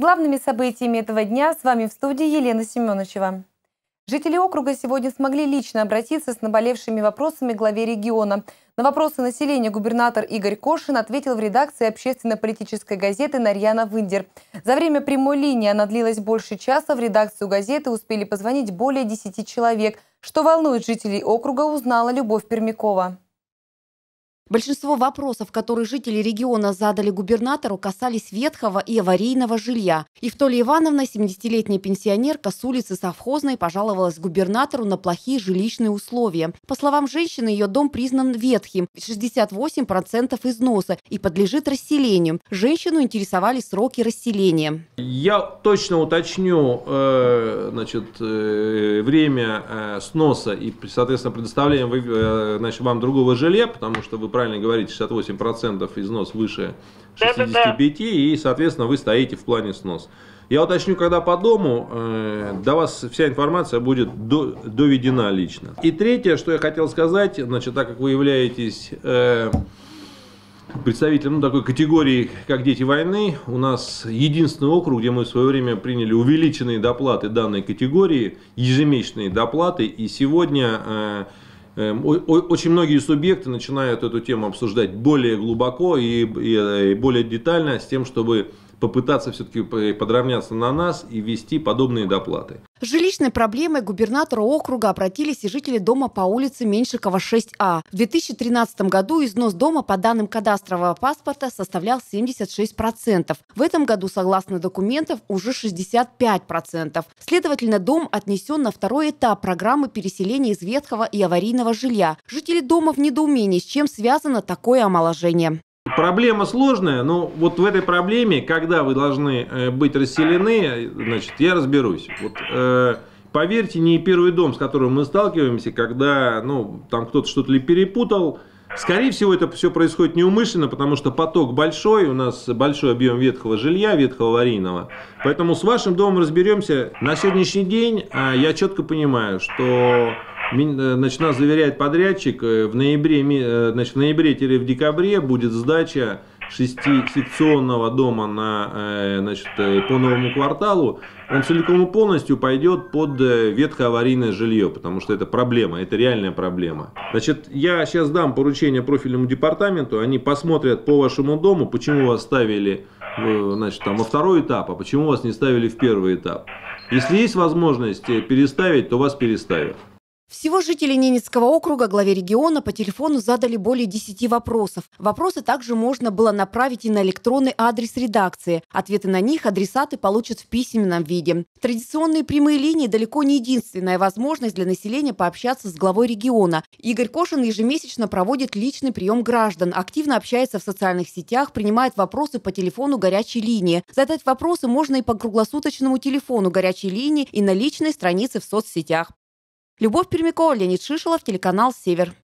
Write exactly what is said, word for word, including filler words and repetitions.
главными событиями этого дня с вами в студии Елена Семеновичева. Жители округа сегодня смогли лично обратиться с наболевшими вопросами к главе региона. На вопросы населения губернатор Игорь Кошин ответил в редакции общественно-политической газеты «Нарьяна Виндер». За время прямой линии она длилась больше часа. В редакцию газеты успели позвонить более десяти человек. Что волнует жителей округа, узнала Любовь Пермякова. Большинство вопросов, которые жители региона задали губернатору, касались ветхого и аварийного жилья. Евтолия Ивановна, семидесятилетняя пенсионерка с улицы Совхозной, пожаловалась губернатору на плохие жилищные условия. По словам женщины, ее дом признан ветхим, шестьдесят восемь процентов износа и подлежит расселению. Женщину интересовали сроки расселения. Я точно уточню э, значит, э, время э, сноса и, соответственно, предоставления э, значит, вам другого жилья, потому что вы правильно говорите, шестьдесят восемь процентов износ выше шестидесяти пяти, и, соответственно, вы стоите в плане снос. Я уточню, когда по дому, э, до вас вся информация будет до, доведена лично. И третье, что я хотел сказать, значит, так как вы являетесь э, представителем ну, такой категории, как дети войны, у нас единственный округ, где мы в свое время приняли увеличенные доплаты данной категории, ежемесячные доплаты, и сегодня э, очень многие субъекты начинают эту тему обсуждать более глубоко и, и, и более детально, с тем, чтобы попытаться все-таки подравняться на нас и ввести подобные доплаты. С жилищной проблемой к губернатору округа обратились и жители дома по улице Меньшикова, шесть А. В две тысячи тринадцатом году износ дома по данным кадастрового паспорта составлял семьдесят шесть процентов. В этом году, согласно документам, уже шестьдесят пять процентов. Следовательно, дом отнесен на второй этап программы переселения из ветхого и аварийного жилья. Жители дома в недоумении, с чем связано такое омоложение. Проблема сложная, но вот в этой проблеме, когда вы должны быть расселены, значит, я разберусь. Вот, э, поверьте, не первый дом, с которым мы сталкиваемся, когда ну, там кто-то что-то ли перепутал. Скорее всего, это все происходит неумышленно, потому что поток большой, у нас большой объем ветхого жилья, ветхого аварийного. Поэтому с вашим домом разберемся. На сегодняшний день э, я четко понимаю, что... Значит, нас заверяет подрядчик, в ноябре, значит, в ноябре-в декабре будет сдача шестисекционного дома на, значит, по новому кварталу. Он целиком и полностью пойдет под ветхоаварийное жилье, потому что это проблема, это реальная проблема. Значит, я сейчас дам поручение профильному департаменту, они посмотрят по вашему дому, почему вас ставили, значит, там, во второй этап, а почему вас не ставили в первый этап. Если есть возможность переставить, то вас переставят. Всего жители Ненецкого округа главе региона по телефону задали более десяти вопросов. Вопросы также можно было направить и на электронный адрес редакции. Ответы на них адресаты получат в письменном виде. Традиционные прямые линии далеко не единственная возможность для населения пообщаться с главой региона. Игорь Кошин ежемесячно проводит личный прием граждан, активно общается в социальных сетях, принимает вопросы по телефону горячей линии. Задать вопросы можно и по круглосуточному телефону горячей линии, и на личной странице в соцсетях. Любовь Пермякова, Леонид Шишелов, телеканал «Север».